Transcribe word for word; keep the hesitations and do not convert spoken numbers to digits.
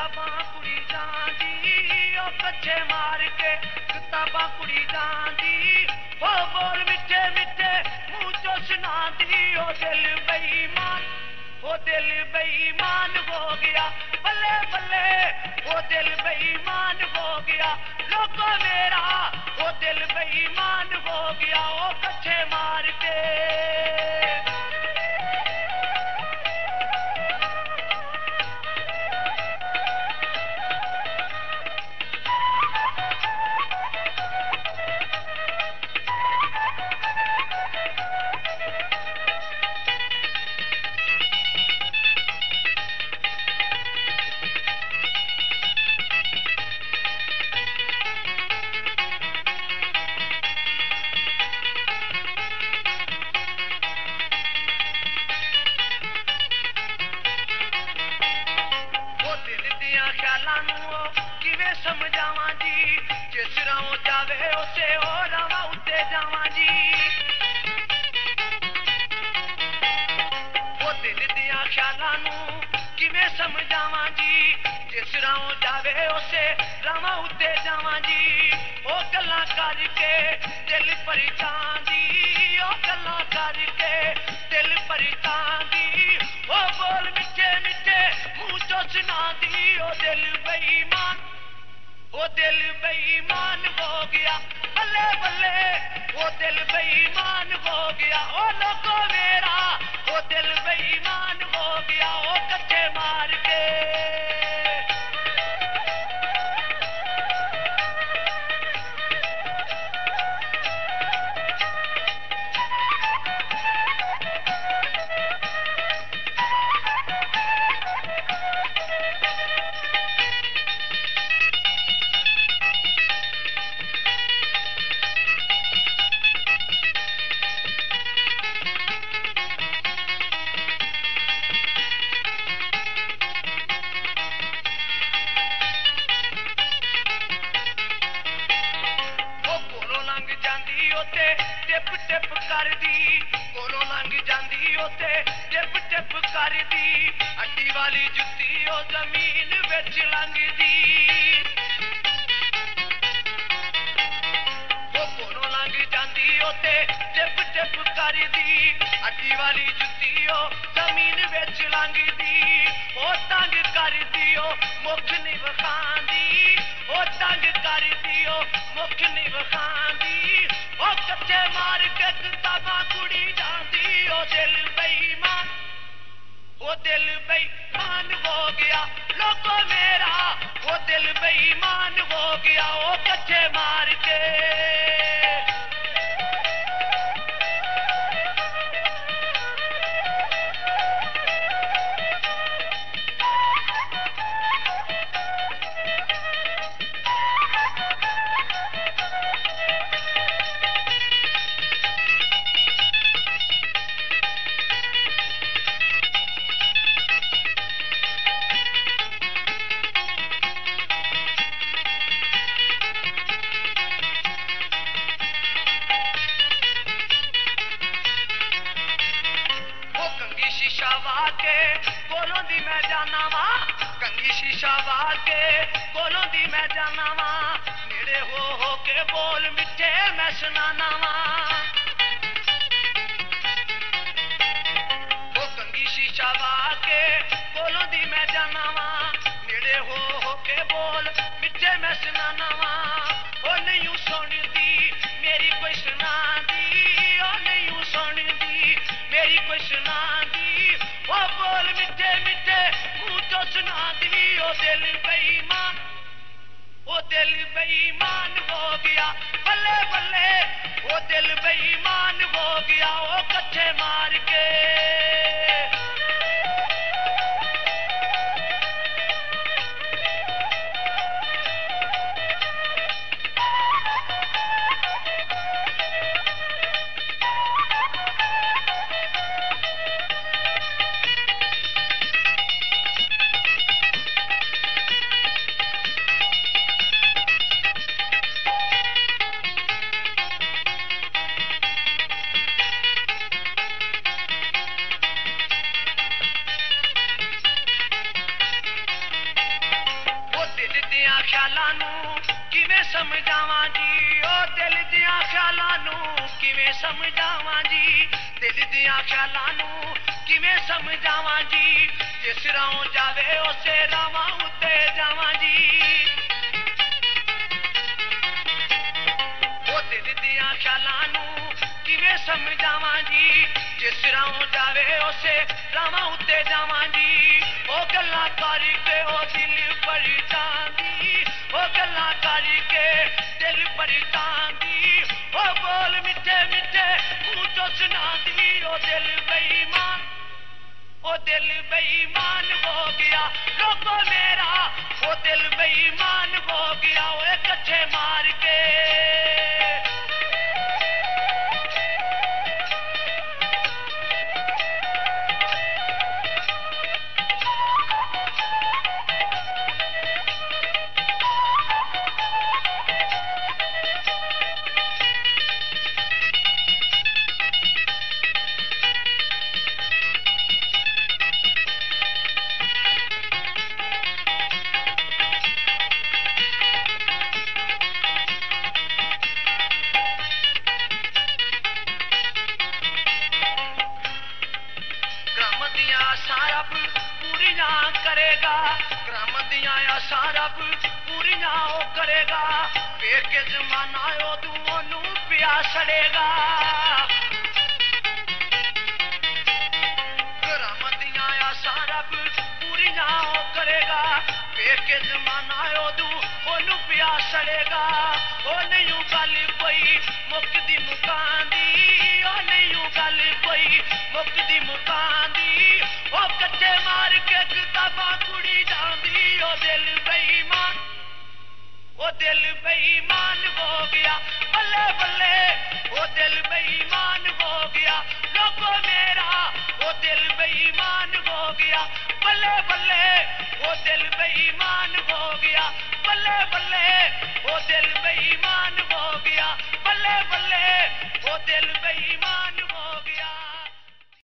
किताबां कुड़ी जांदी ओ कच्चे मार के किताबां कुड़ी जांदी ओ बोल मिठे मिठे मुंह चो सुनादी ओ दिल बेईमान ओ दिल बेईमान हो गया बल्ले बल्ले ओ दिल बेईमान हो गया लोगों मेरा ओ दिल बेईमान हो गया ओ कच्चे मार के समझावा जी जिस राह जावे उसे और रावा उत्ते जावा जी वो दिल दिया ख्यालां नू किवें समझावा जी जिस राह जावे उसे रावा उत्ते जावा जी ओ गल्लां करके दिल भरी जांदी ओ गल्लां करके दिल भरी जांदी ओ बोल मिठे मिठे मुंह चो सुनादी ओ दिल बेईमान वो दिल बेईमान हो गया बल्ले बल्ले वो दिल बेईमान हो गया ओ लोगों मेरा वो दिल बेईमान हो गया ओ कच्चे मार के टिप टिप कर दी कोलों लंघ जांदी ओते टिप टिप कर दी अड्डी वाली जुत्ती ओ जमीन विच लंघदी ओ कोलों लंघ जांदी ओते टिप टिप कर दी अड्डी वाली जुत्ती ओ जमीन विच लंघदी ओ तंग कर दी ओ मुख नहीं वखांदी ओ तंग कर दी ओ मुख नहीं वखांदी ओ कच्चे मार के किताबां कुड़ी जांदी ओ दिल बेईमान ओ दिल बेईमान हो गया लोगों मेरा ओ दिल बेईमान हो गया ओ कच्चे मार के कोलों दी मैं जाना वा कंगी शीशा वार के कोलों दी मैं जाना वा नेड़े हो हो के बोल मिठे मैं सुनाना वा वो कंगी शीशा वार के कोलों दी मैं जाना वा नेड़े हो हो के बोल मिठे मैं सुनाना वा ओ नहीं सुनदी मेरी कोई सुनादी ओ नहीं सुनदी मेरी कोई सुनादी ओ बोल मिठे मिठे मुंह चो सुनादी ओ दिल बेईमान ओ दिल बेईमान हो गया बल्ले बल्ले ओ दिल बेईमान हो गया ओ कच्चे मार के ख्यालां ਨੂੰ ਕਿਵੇਂ ਸਮਝਾਵਾਂ ਜੀ ਉਹ ਦਿਲ ਦੀਆਂ ਖਿਆਲਾਂ ਨੂੰ ਕਿਵੇਂ ਸਮਝਾਵਾਂ ਜੀ ਦਿਲ ਦੀਆਂ ਖਿਆਲਾਂ ਨੂੰ ਕਿਵੇਂ ਸਮਝਾਵਾਂ ਜੀ ਜਿਸ ਰਾਹ ਜਾਵੇ ਉਸੇ ਰਾਹਾਂ ਉੱਤੇ ਜਾਵਾਂ ਜੀ ਉਹ ਦਿਲ ਦੀਆਂ ਖਿਆਲਾਂ ਨੂੰ ਕਿਵੇਂ ਸਮਝਾਵਾਂ ਜੀ ਜਿਸ ਰਾਹ ਜਾਵੇ ਉਸੇ ਰਾਹਾਂ ਉੱਤੇ ਜਾਵਾਂ ਜੀ ਉਹ ਗੱਲਾਂ ਕਰਕੇ ਉਹ ਦਿਲ ਪਰੇਸ਼ਾਨੀ ਉਹ ਗੱਲਾਂ ਕਰਕੇ ਦਿਲ ਪਰੇਸ਼ਾਨੀ ਉਹ ਬੋਲ ਮਿੱਠੇ ਮਿੱਠੇ ਮੂੰਹ ਤੋਂ ਸੁਣਾਉਂਦੀ ਉਹ ਦਿਲ ਬੇਈਮਾਨ ਉਹ ਦਿਲ ਬੇਈਮਾਨ ਹੋ ਗਿਆ ਲੋਕੋ ਮੇਰਾ ਉਹ ਦਿਲ ਬੇਈਮਾਨ ਹੋ ਗਿਆ ਓਏ ਕੱਛੇ ਮਾਰ ਕੇ सारा पूरियां करेगा ग्राम दिया सारा पूरियां ओ करेगा वेख के जमाना ओ तू पिया सड़ेगा ग्राम दिया सारा पूरियां ओ करेगा वेख के जमाना ओ तू पिया सड़ेगा ओ नहीं गल कोई मुक्ति मुकांदी ओ नहीं गल कोई मुक्ति मुकांदी ओ कच्चे मार के किताबां कुड़ी जांदी ओ दिल बेईमान ओ दिल बेईमान हो गया बल्ले बल्ले ओ दिल बेईमान हो गया लोगों मेरा ओ दिल बेईमान हो गया बल्ले बल्ले ओ दिल बेईमान हो गया बल्ले बल्ले ओ दिल बेईमान हो गया बल्ले बल्ले ओ दिल बेईमान